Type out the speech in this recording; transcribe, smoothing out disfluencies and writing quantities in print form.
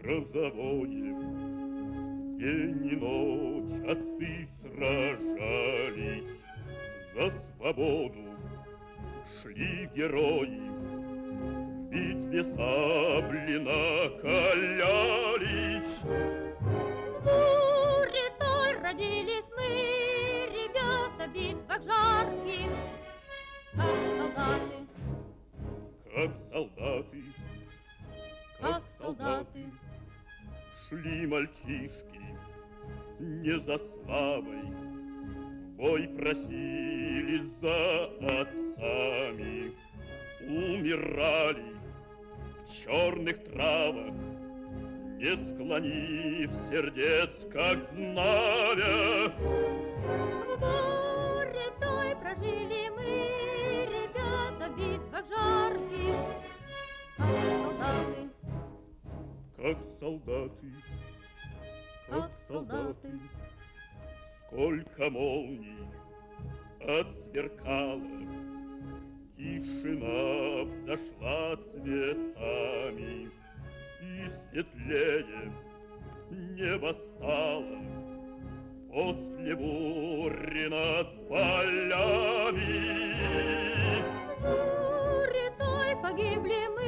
грозовое. День и ночь отцы сражались за свободу, шли герои, в битве сабли накалялись. В буре той родились мы, ребята, в битвах жарких, как солдаты. Как солдаты, Как солдаты. шли мальчишки не за славой, в бой просились за отцами, умирали в черных травах, не склонив сердец, как знамя. В буре той прожили мы, ребята, в битвах жарких, как солдаты. Как солдаты, Как солдаты. сколько молний отсверкало, тишина взошла цветами, и светлее небо стало после бури над полями. В буре той погибли мы,